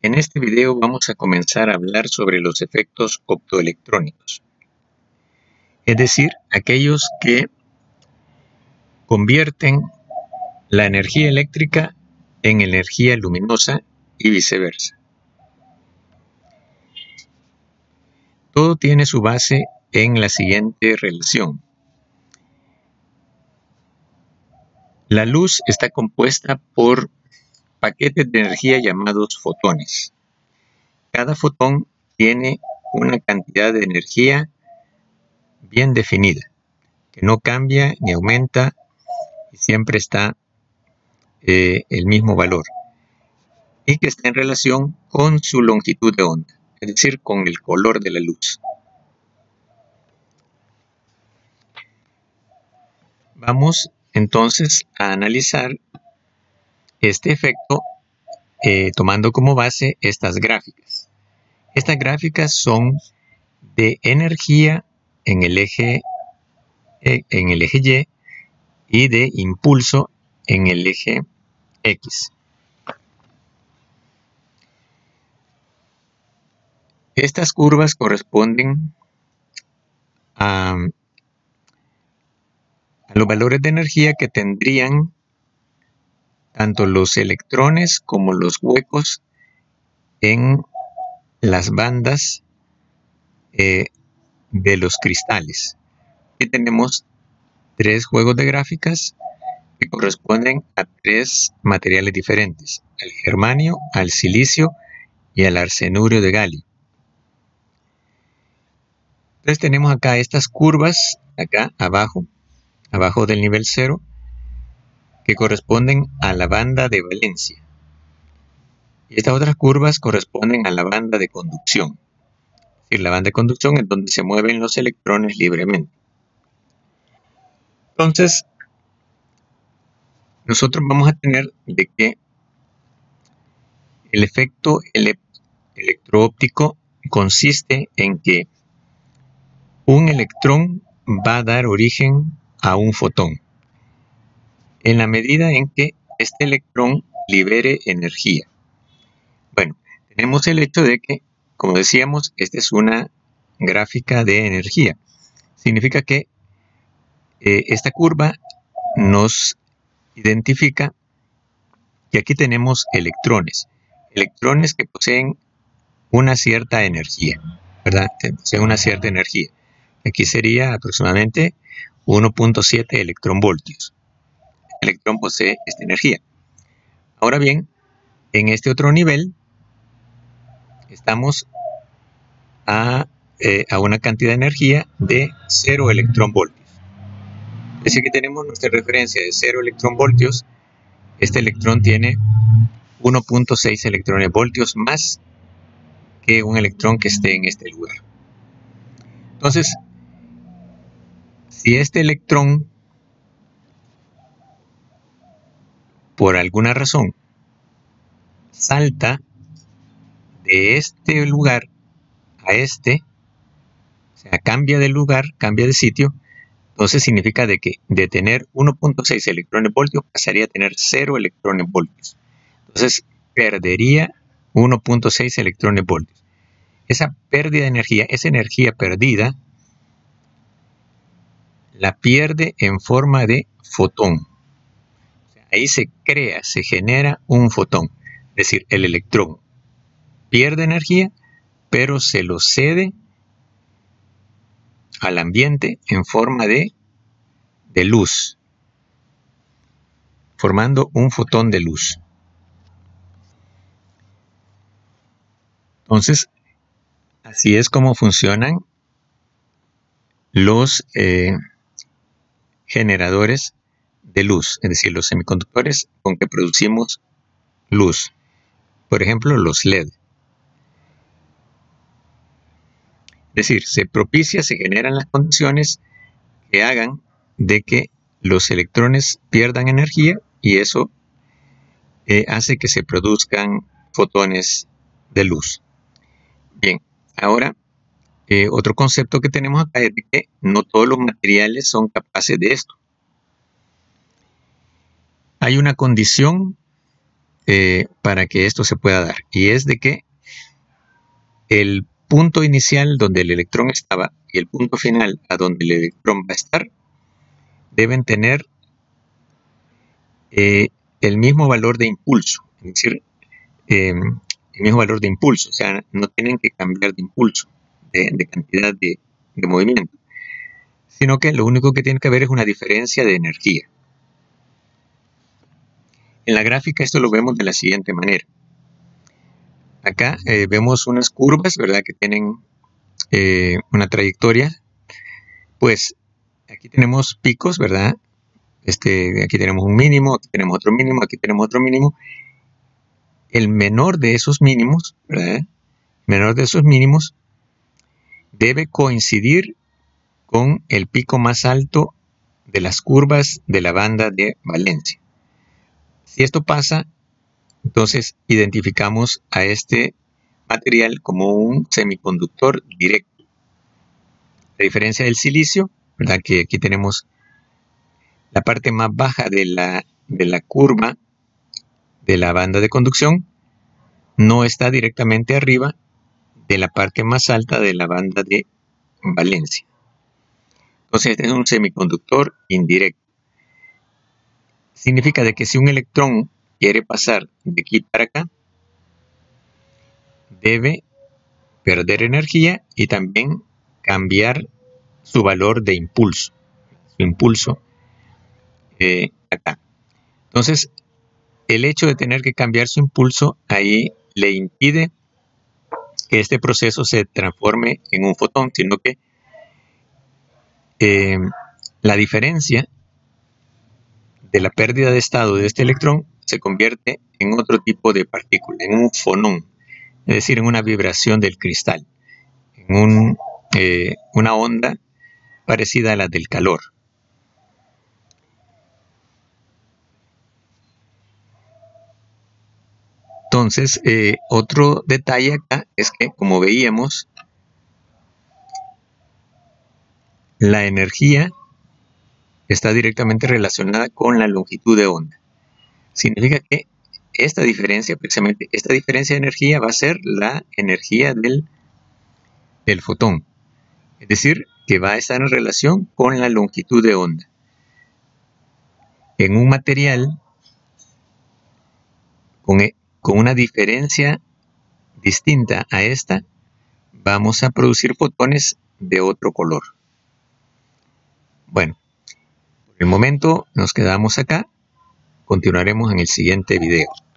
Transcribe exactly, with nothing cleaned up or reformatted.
En este video vamos a comenzar a hablar sobre los efectos optoelectrónicos, es decir, aquellos que convierten la energía eléctrica en energía luminosa y viceversa. Todo tiene su base en la siguiente relación. La luz está compuesta por paquetes de energía llamados fotones. Cada fotón tiene una cantidad de energía bien definida, que no cambia ni aumenta y siempre está eh, el mismo valor, y que está en relación con su longitud de onda, es decir, con el color de la luz. Vamos entonces a analizar este efecto eh, tomando como base estas gráficas. Estas gráficas son de energía en el eje, eh, en el eje Y y de impulso en el eje X. Estas curvas corresponden a, a los valores de energía que tendrían tanto los electrones como los huecos en las bandas eh, de los cristales. Aquí tenemos tres juegos de gráficas que corresponden a tres materiales diferentes: al germanio, al silicio y al arsenurio de galio. Entonces tenemos acá estas curvas, acá abajo, abajo del nivel cero, que corresponden a la banda de valencia. Y estas otras curvas corresponden a la banda de conducción. Es decir, la banda de conducción es donde se mueven los electrones libremente. Entonces, nosotros vamos a tener de que el efecto ele- electroóptico consiste en que un electrón va a dar origen a un fotón, en la medida en que este electrón libere energía. Bueno, tenemos el hecho de que, como decíamos, esta es una gráfica de energía. Significa que eh, esta curva nos identifica que aquí tenemos electrones, electrones que poseen una cierta energía, ¿verdad? Poseen una cierta energía. Aquí sería aproximadamente uno punto siete electronvoltios. El electrón posee esta energía. Ahora bien, en este otro nivel estamos a, eh, a una cantidad de energía de cero electronvoltios. Es decir, que tenemos nuestra referencia de cero electronvoltios. Este electrón tiene uno punto seis electronvoltios más que un electrón que esté en este lugar. Entonces, si este electrón, por alguna razón, salta de este lugar a este, o sea, cambia de lugar, cambia de sitio, entonces significa de que de tener uno punto seis electronvoltios pasaría a tener cero electronvoltios. Entonces, perdería uno punto seis electronvoltios. Esa pérdida de energía, esa energía perdida, la pierde en forma de fotón. O sea, ahí se crea, se genera un fotón. Es decir, el electrón pierde energía, pero se lo cede al ambiente en forma de, de luz, formando un fotón de luz. Entonces, así es como funcionan los eh, generadores de luz, es decir, los semiconductores con que producimos luz. Por ejemplo, los L E D. Es decir, se propicia, se generan las condiciones que hagan de que los electrones pierdan energía y eso eh, hace que se produzcan fotones de luz. Bien, ahora eh, otro concepto que tenemos acá es de que no todos los materiales son capaces de esto. Hay una condición eh, para que esto se pueda dar, y es de que el punto inicial donde el electrón estaba y el punto final a donde el electrón va a estar deben tener eh, el mismo valor de impulso, es decir, eh, el mismo valor de impulso, o sea, no tienen que cambiar de impulso, de, de cantidad de, de movimiento, sino que lo único que tiene que haber es una diferencia de energía. En la gráfica esto lo vemos de la siguiente manera. Acá eh, vemos unas curvas, ¿verdad?, que tienen eh, una trayectoria. Pues aquí tenemos picos, ¿verdad? Este, aquí tenemos un mínimo, aquí tenemos otro mínimo, aquí tenemos otro mínimo. El menor de esos mínimos, ¿verdad? Menor de esos mínimos debe coincidir con el pico más alto de las curvas de la banda de valencia. Si esto pasa, entonces identificamos a este material como un semiconductor directo. A diferencia del silicio, ¿verdad?, que aquí tenemos la parte más baja de la, de la curva de la banda de conducción, no está directamente arriba de la parte más alta de la banda de valencia. Entonces este es un semiconductor indirecto. Significa de que si un electrón quiere pasar de aquí para acá, debe perder energía y también cambiar su valor de impulso, su impulso eh, acá. Entonces, el hecho de tener que cambiar su impulso ahí le impide que este proceso se transforme en un fotón, sino que eh, la diferencia de la pérdida de estado de este electrón se convierte en otro tipo de partícula, en un fonón, es decir, en una vibración del cristal, en un, eh, una onda parecida a la del calor. Entonces, eh, otro detalle acá es que, como veíamos, la energía está directamente relacionada con la longitud de onda. Significa que esta diferencia, precisamente esta diferencia de energía va a ser la energía del, del fotón. Es decir, que va a estar en relación con la longitud de onda. En un material con, con una diferencia distinta a esta, vamos a producir fotones de otro color. Bueno, por el momento nos quedamos acá. Continuaremos en el siguiente video.